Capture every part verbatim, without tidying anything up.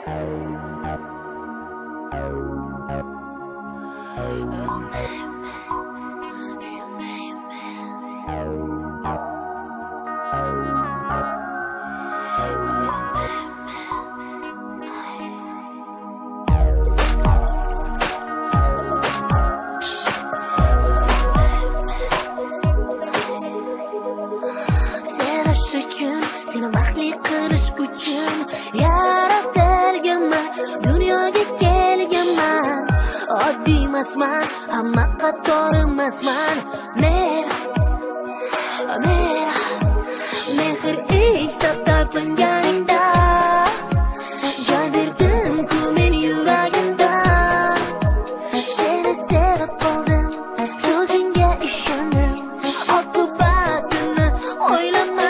Seni baxtli qilish uchun yaratilganman, dunyoga kelganman. Oddiy emasman, hamma qator emasman. Men men mehr istab talpinganingda joy berdim-ku men yuragimda. Seni sevib qoldim, so'zingga ishondim, oqibatini o'ylamay.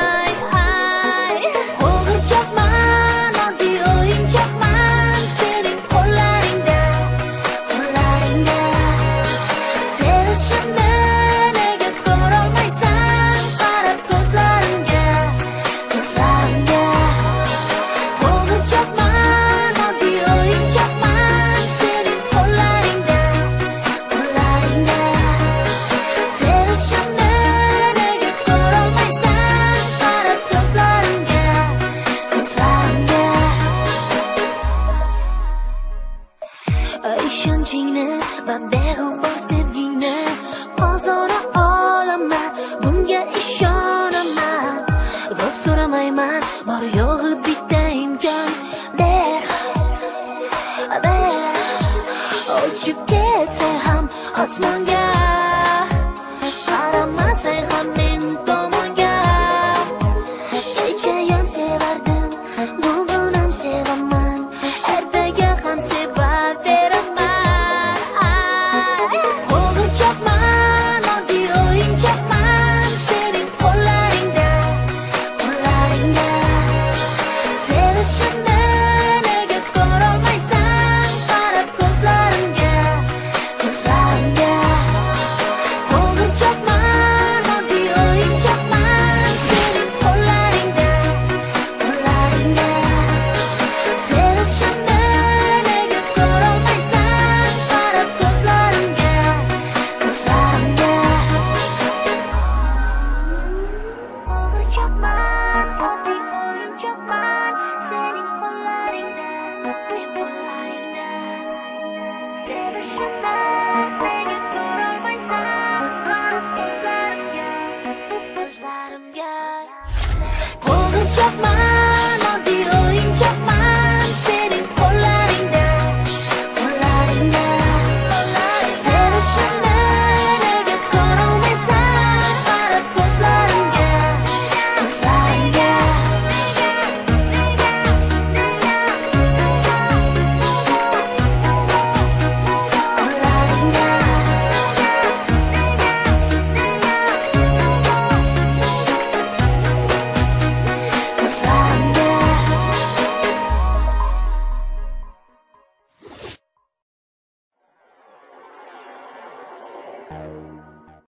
Ishonchingni va beg'ubor sevgingni ozora olaman, bunga ishonaman. Ko'p so'ramayman, bor yo'g'i bitta imkon ber, ber. Uchib ketsang ham osmonga